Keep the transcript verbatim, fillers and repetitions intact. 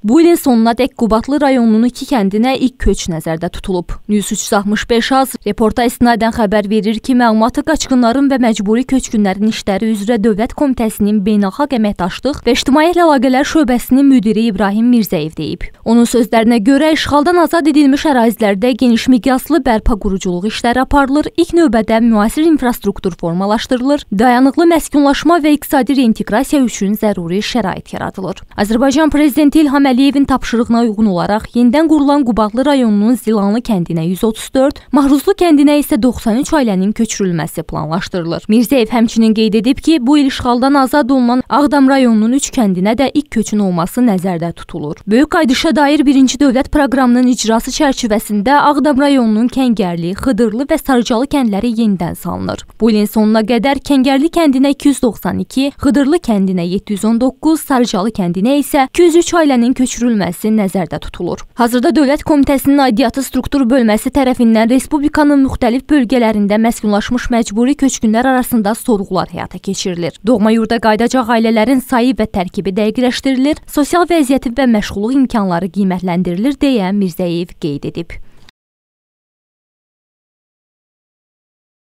Bu ilin sonuna dək Qubadlı rayonunun iki kəndinə ilk köç nəzərdə tutulub. News üç yüz altmış beş az reporta istinadən xəbər verir ki, məlumatı qaçqınların və məcburi köçkünlərin işləri üzrə Dövlət Komitəsinin Beynəlxalq Əməkdaşlıq və İctimai Əlaqələr şöbəsinin müdiri İbrahim Mirzəyev deyib. Onun sözlərinə görə işğaldan azad edilmiş ərazilərdə geniş miqyaslı bərpa quruculuq işləri aparılır, ilk növbədə müasir infrastruktur formalaşdırılır, dayanıqlı məskunlaşma və iqtisadi reinteqrasiya üçün zəruri şərait yaradılır. Azərbaycan Prezidenti İlham Əliyevin tapşırığına uyğun olaraq yenidən qurulan Qubadlı rayonunun Zilanlı kəndinə yüz otuz dörd, Mahruzlu kəndinə isə doxsan üç ailənin köçürülməsi planlaşdırılır. Mirzəyev həmçinin qeyd edib ki, bu il işğaldan azad olunan Ağdam rayonunun üç kəndinə də ilk köçün olması nəzərdə tutulur. Böyük qayıdışa dair birinci dövlət proqramının icrası çərçivəsində Ağdam rayonunun Kəngərli, Xıdırlı və Sarıcalı kəndləri yenidən salınır. Bu ilin sonuna qədər Kəngərli kəndinə iki yüz doxsan iki, Xıdırlı kəndinə yeddi yüz on doqquz, Sarıcalı kəndinə isə iki yüz üç ailənin köçürülməsi nəzərdə tutulur. Hazırda Dövlət Komitəsinin aidiyyatı struktur bölməsi tərəfindən Respublikanın müxtəlif bölgələrində məskunlaşmış məcburi köçkünlər arasında sorğular həyata keçirilir. Doğma yurda qayıdacaq ailələrin sayı və tərkibi dəqiqləşdirilir, sosial vəziyyəti və məşğulluq imkanları qiymətləndirilir deyə Mirzəyev qeyd edib.